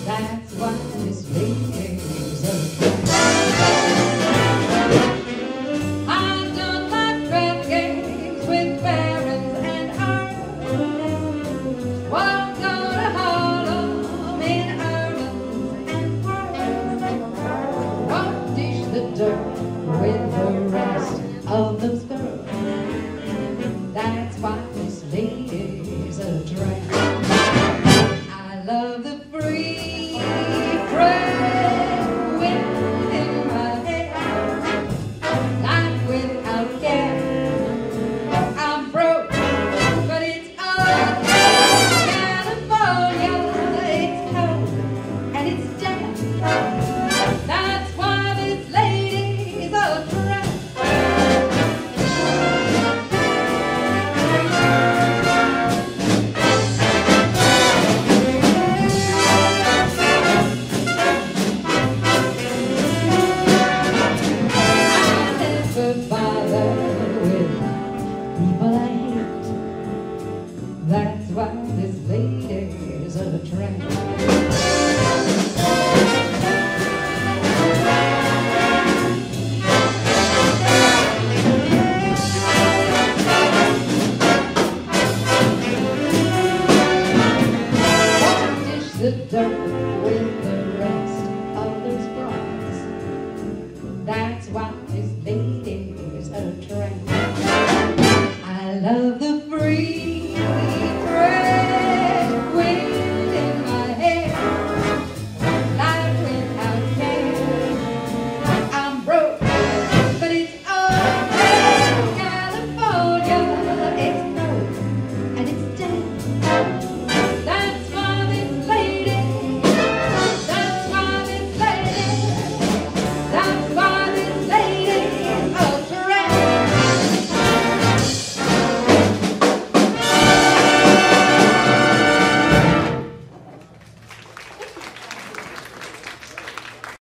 That's why this lady's a tramp. I've done my tramp games with barons and earls. Walked on a Harlem in ermines and pearls. Walked dish the dirt with the rest of those girls. That's why this lady's a tramp. I love the free, fresh wind in my hair. Life without care. I'm broke, but it's all California. It's cold and it's damp. That's why this lady's a tramp. That's why this lady's a tramp. Dish the dirt with